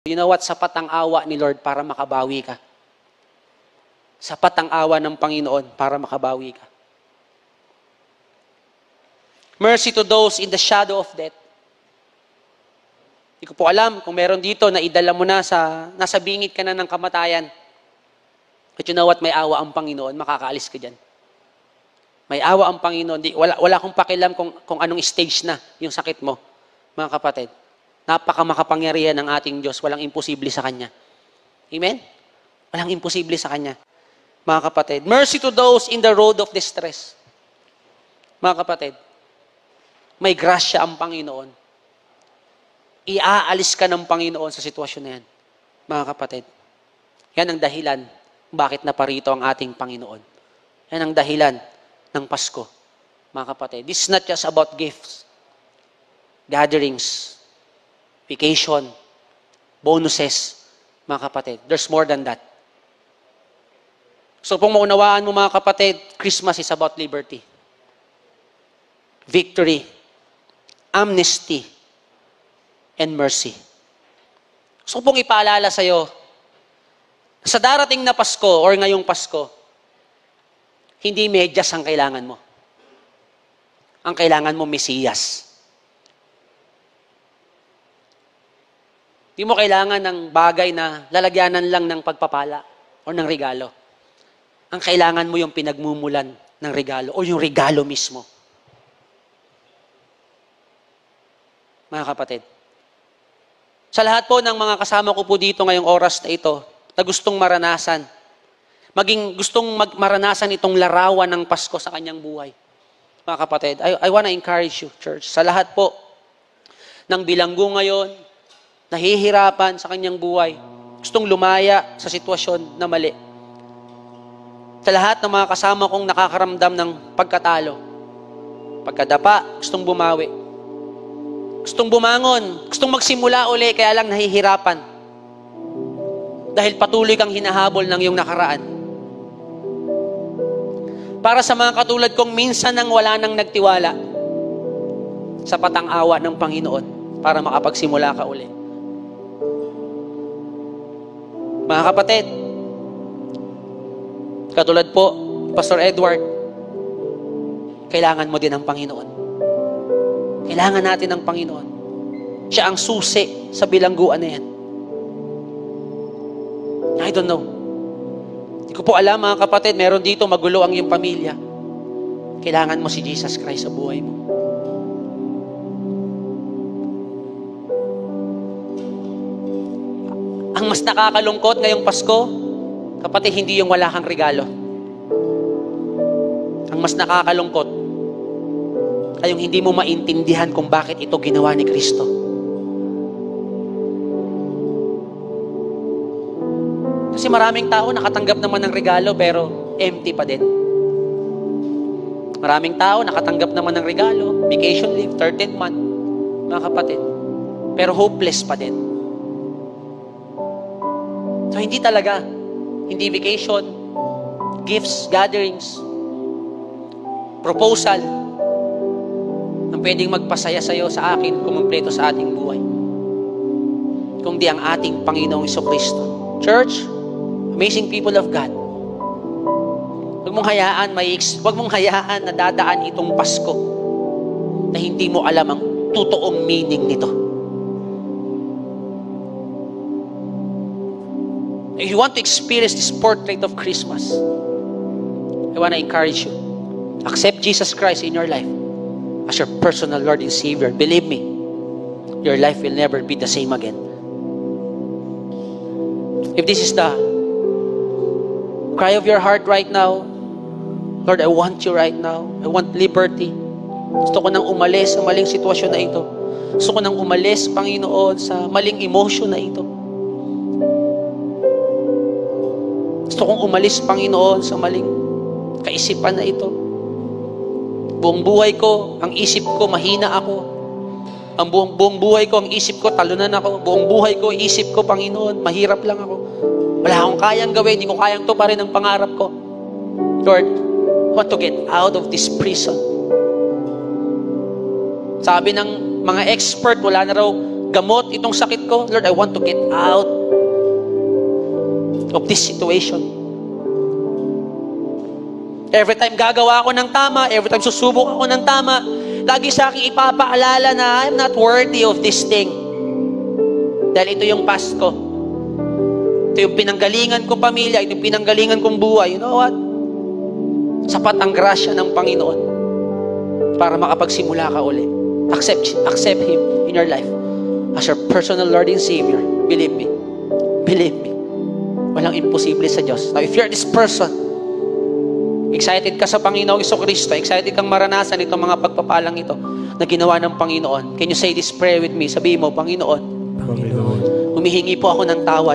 You know what? Sapat ang awa ni Lord para makabawi ka. Sapat ang awa ng Panginoon para makabawi ka. Mercy to those in the shadow of death. Hindi ko po alam kung meron dito na idala mo na nasa bingit ka na ng kamatayan. But you know what? May awa ang Panginoon, makakaalis ka dyan. May awa ang Panginoon. Wala akong pakialam kung anong stage na yung sakit mo, mga kapatid. Napaka-makapangyarihan ng ating Diyos. Walang imposible sa Kanya. Amen? Walang imposible sa Kanya. Mga kapatid, mercy to those in the road of distress. Mga kapatid, may grasya ang Panginoon. Iaalis ka ng Panginoon sa sitwasyon na yan. Mga kapatid, yan ang dahilan bakit naparito ang ating Panginoon. Yan ang dahilan ng Pasko. Mga kapatid, this is not just about gifts, gatherings, vacation, bonuses, mga kapatid. There's more than that. So kung maunawaan mo mga kapatid, Christmas is about liberty, victory, amnesty, and mercy. So pong ipaalala sa'yo, sa darating na Pasko or ngayong Pasko, hindi medyas ang kailangan mo. Ang kailangan mo, Mesiyas. Hindi mo kailangan ng bagay na lalagyanan lang ng pagpapala o ng regalo. Ang kailangan mo yung pinagmumulan ng regalo o yung regalo mismo. Mga kapatid, sa lahat po ng mga kasama ko po dito ngayong oras na ito, na gustong maranasan, gustong maranasan itong larawan ng Pasko sa kanyang buhay. Mga kapatid, I want to encourage you, church, sa lahat po ng bilanggo ngayon, nahihirapan sa kanyang buhay, gustong lumaya sa sitwasyon na mali. Sa lahat ng mga kasama kong nakakaramdam ng pagkatalo, pagkadapa, gustong bumawi, gustong bumangon, gustong magsimula uli, kaya lang nahihirapan. Dahil patuloy kang hinahabol ng iyong nakaraan. Para sa mga katulad kong minsan nang wala nang nagtiwala, sapat ang awa ng Panginoon para makapagsimula ka uli. Mga kapatid, katulad po, Pastor Edward, kailangan mo din ng Panginoon. Kailangan natin ng Panginoon. Siya ang susi sa bilangguan na yan. I don't know. Hindi ko po alam mga kapatid, meron dito magulo ang iyong pamilya. Kailangan mo si Jesus Christ sa buhay mo. Ang mas nakakalungkot ngayong Pasko, kapatid, hindi yung wala kang regalo. Ang mas nakakalungkot ay yung hindi mo maintindihan kung bakit ito ginawa ni Kristo. Kasi maraming tao nakatanggap naman ng regalo pero empty pa din. Maraming tao nakatanggap naman ng regalo, vacation leave, 13th month, mga kapatid. Pero hopeless pa din. So hindi talaga, hindi vacation, gifts, gatherings, proposal, ang pwedeng magpasaya sa'yo, sa akin, kumumpleto sa ating buhay. Kung di ang ating Panginoong Jesucristo. Church, amazing people of God, huwag mong hayaan na dadaan itong Pasko na hindi mo alam ang totoong meaning nito. If you want to experience this portrait of Christmas, I want to encourage you. Accept Jesus Christ in your life as your personal Lord and Savior. Believe me, your life will never be the same again. If this is the cry of your heart right now, Lord, I want you right now. I want liberty. Gusto ko nang umalis sa maling sitwasyon na ito. Gusto ko nang umalis, Panginoon, sa maling emotion na ito. Gusto kong umalis, Panginoon, sa maling kaisipan na ito. Buong buhay ko, ang isip ko, mahina ako. Ang buong buhay ko, ang isip ko, talunan ako. Buong buhay ko, isip ko, Panginoon, mahirap lang ako. Wala akong kayang gawin, hindi ko kayang tuparin ang pangarap ko. Lord, I want to get out of this prison. Sabi ng mga expert, wala na raw gamot itong sakit ko. Lord, I want to get out of this situation. Every time gagawa ako ng tama, every time susubok ako ng tama, lagi sa akin ipapaalala na I'm not worthy of this thing. Dahil ito yung past ko. Ito yung pinanggalingan kong pamilya, ito yung pinanggalingan kong buhay. You know what? Sapat ang grasya ng Panginoon para makapagsimula ka uli. Accept Him in your life as your personal Lord and Savior. Believe me. Believe me. Walang imposible sa Diyos. Now, if you're this person, excited ka sa Panginoong Jesucristo, excited kang maranasan itong mga pagpapalang ito na ginawa ng Panginoon, can you say this prayer with me? Sabihin mo, Panginoon, humihingi po ako ng tawad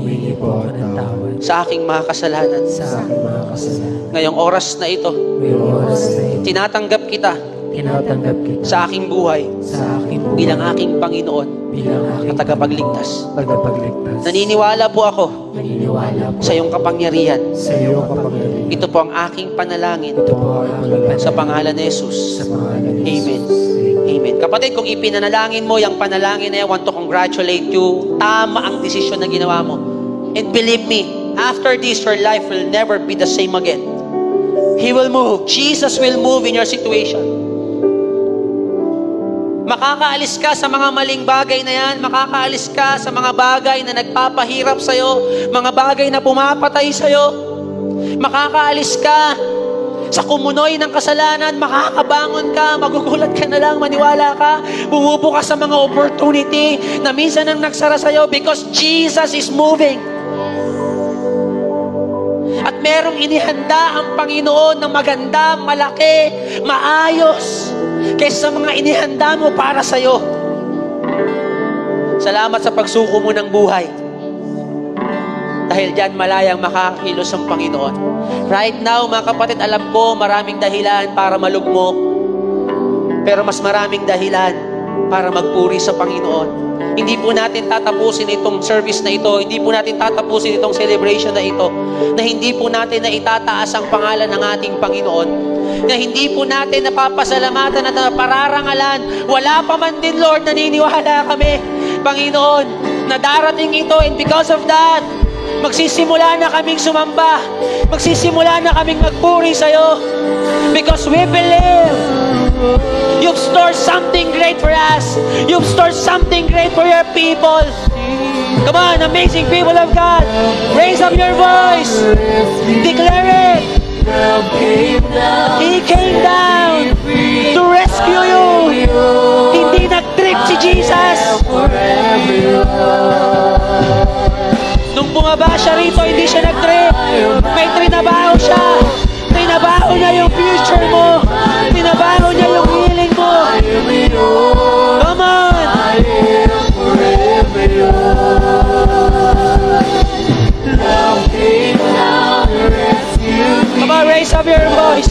sa aking mga kasalanan. Ngayong oras na ito, tinatanggap kita sa aking buhay bilang aking Panginoon at tagapagligtas. Naniniwala po ako sa iyong kapangyarihan. Ito po ang aking panalangin sa pangalan ni Jesus. Amen. Amen. Kapatid, kung ipinanalangin mo yung panalangin na yan, I want to congratulate you. Tama ang desisyon na ginawa mo. And believe me, after this, your life will never be the same again. He will move. Jesus will move in your situation. Makakaalis ka sa mga maling bagay na yan. Makakaalis ka sa mga bagay na nagpapahirap sa'yo. Mga bagay na pumapatay sa'yo. Makakaalis ka sa kumunoy ng kasalanan. Makakabangon ka. Magugulat ka na lang. Maniwala ka. Bumubukas sa mga opportunity na minsan ang nagsara sa'yo because Jesus is moving. At merong inihanda ang Panginoon ng maganda, malaki, maayos kaysa sa mga inihanda mo para sa'yo. Salamat sa pagsuko mo ng buhay. Dahil dyan malayang makakilos ang Panginoon. Right now, mga kapatid, alam ko maraming dahilan para malugmok. Pero mas maraming dahilan para magpuri sa Panginoon. Hindi po natin tatapusin itong service na ito. Hindi po natin tatapusin itong celebration na ito. Na hindi po natin na itataas ang pangalan ng ating Panginoon. Na hindi po natin napapasalamatan at napararangalan. Wala pa man din, Lord, naniniwala kami, Panginoon, na darating ito. And because of that, magsisimula na kaming sumamba. Magsisimula na kaming magpuri sa'yo. Because we believe you've stored something great for us. You've stored something great for your people. Come on, amazing people of God. Raise up your voice. Declare it. He came down to rescue you. Hindi nag-trip si Jesus. Nung bumaba siya rito, hindi siya nag-trip. May trinabaho siya. Trinabaho niya yung future mo. Trinabaho niya yung healing mo. Come on. Come on, raise up your voice.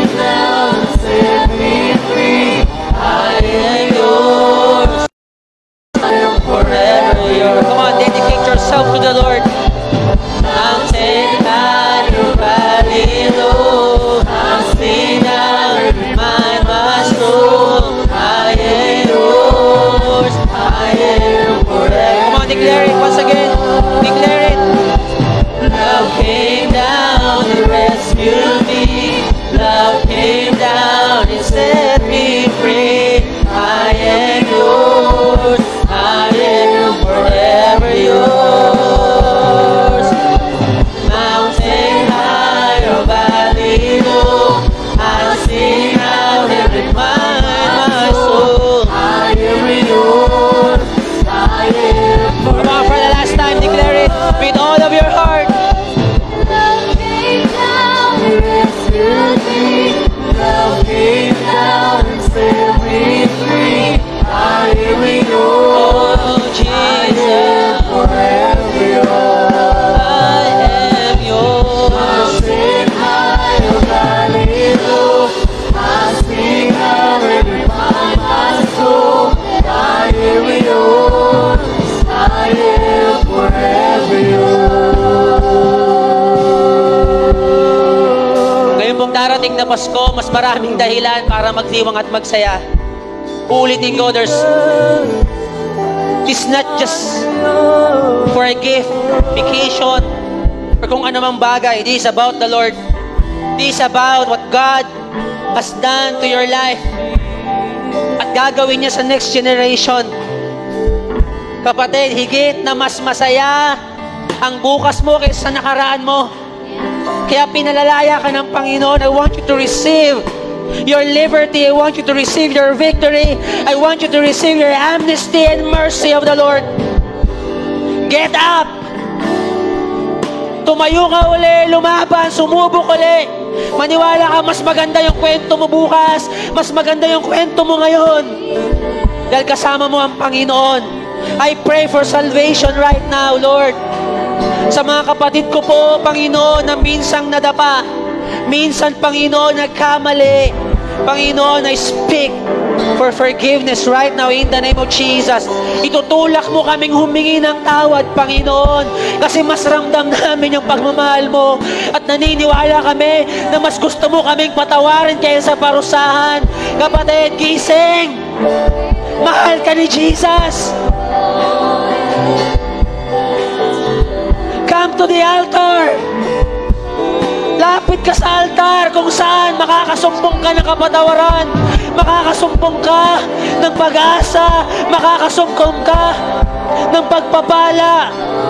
I am yours. Forever yours. Come on, dedicate yourself to the Lord. Mountain high, valley low, I'm seen out, my soul. I am yours. I am forever. Come on, declare it once again. Declare it. Love came down and rescued me. Love came down and set me free. I am yours. I am forever yours. Mountain high or valley low, I sing out and remind my soul. I am yours. I am forever. Come on, for the last time, declare it with all of your heart. Love came down and rescued me. Love came down and set me free. I am yours. Oh, Jesus, forever yours. I am yours. Mountain high or valley low, I sing out and remind my soul. I am yours. I am forever yours. Ngayon pong darating na Pasko, mas maraming dahilan para magdiwang at magsaya. Ulitin ko, This is not just for a gift, vacation, or kung anumang bagay. This is about the Lord. This is about what God has done to your life at gagawin niya sa next generation. Kapatid, higit na mas masaya ang bukas mo kaysa sa nakaraan mo. Kaya pinalalaya ka ng Panginoon. I want you to receive your liberty. I want you to receive your victory. I want you to receive your amnesty and mercy of the Lord. Get up! Tumayo ka uli, lumaban, sumubok uli. Maniwala ka, mas maganda yung kwento mo bukas. Mas maganda yung kwento mo ngayon. Dahil kasama mo ang Panginoon. I pray for salvation right now, Lord. Sa mga kapatid ko po, Panginoon, na minsang nadapa. Minsan, Panginoon, nagkamali. Panginoon, I speak for forgiveness right now in the name of Jesus. Itutulak mo kaming humingi ng tawad, Panginoon, kasi mas ramdam namin yung pagmamahal mo at naniniwala kami na mas gusto mo kaming patawarin kaysa parusahan. Kapatid, gising! Mahal ka ni Jesus! Come to the altar! Lapit ka sa altar kung saan makakasumpong ka ng kapatawaran, makakasumpong ka ng pag-asa, makakasumpong ka ng pagpapala.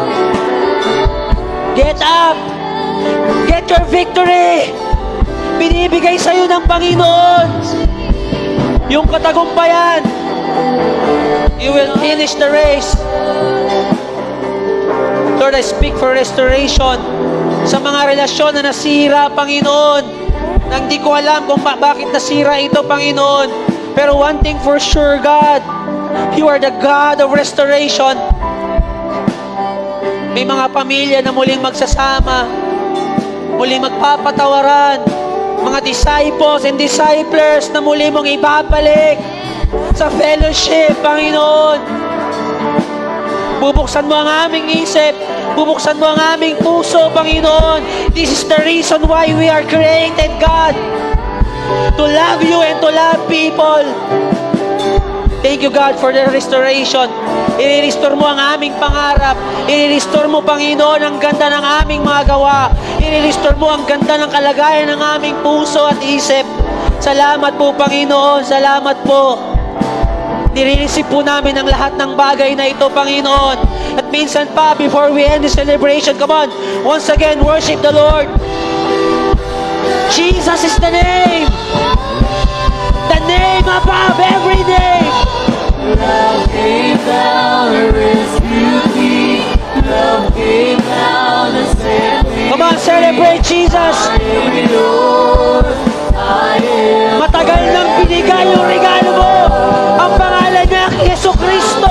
Get up! Get your victory! Binibigay sa'yo ng Panginoon yung katagumpayan. You will finish the race. Lord, I speak for restoration sa mga relasyon na nasira, Panginoon. Nang di ko alam kung bakit nasira ito, Panginoon. Pero one thing for sure, God, you are the God of restoration. May mga pamilya na muling magsasama, muling magpapatawaran, mga disciples and disciples na muli mong ibabalik sa fellowship, Panginoon. Bubuksan mo ang aming isip, bubuksan mo ang aming puso, Panginoon. This is the reason why we are created, God. To love you and to love people. Thank you, God, for the restoration. I-restore mo ang aming pangarap. I-restore mo, Panginoon, ang ganda ng aming mga gawa. I-restore mo ang ganda ng kalagayan ng aming puso at isip. Salamat po, Panginoon. Salamat po. Nire-receive po namin ang lahat ng bagay na ito, Panginoon. At minsan pa, before we end the celebration, come on, once again, worship the Lord. Jesus is the name. The name above every name. Love came down and rescued me. Love came down and set me. Come on, celebrate Jesus. I am yours. I am. Matagal nang binigay yung regalo mo. Ang pangalan niya, Yesu Cristo.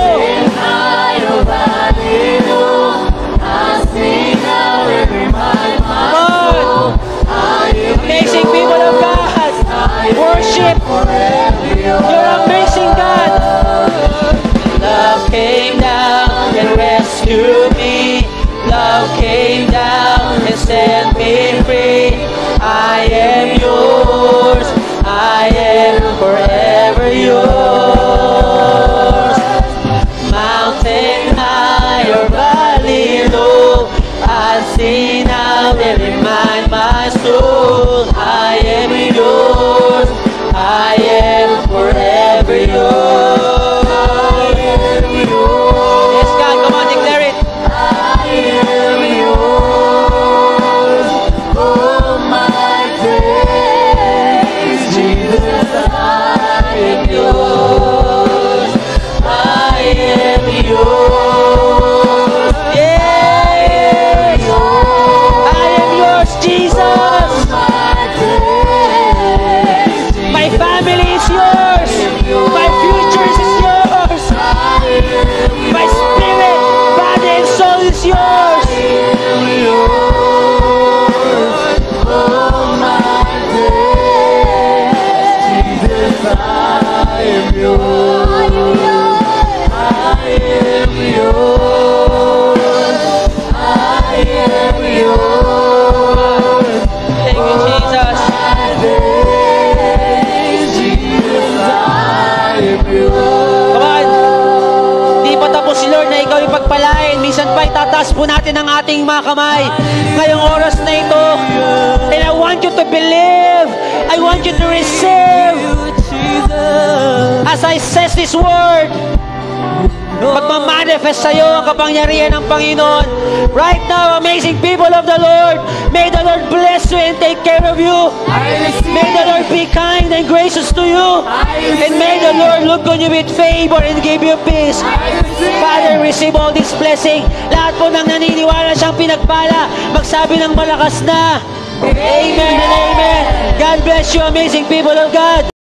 Amazing people of God, worship your amazing God. Love came down and rescued me. Love came down and set me free. I am yours. I am forever yours. Mountain high or valley low, I see now and remind my soul. I am yours. I am forever yours. Yes, God, come on, declare it. I am yours. Itaas po natin ang ating mga kamay ngayong oras na ito. And I want you to believe. I want you to receive. As I says this word, magmamanifest sa'yo ang kapangyarihan ng Panginoon. Right now, amazing people of the Lord, may the Lord bless you and take care of you. May the Lord be kind and gracious to you. And may the Lord look on you with favor and give you peace. Father, receive all this blessing. Lahat po ng naniniwala siyang pinagpala, magsabi ng malakas na, Amen and Amen. God bless you, amazing people of God.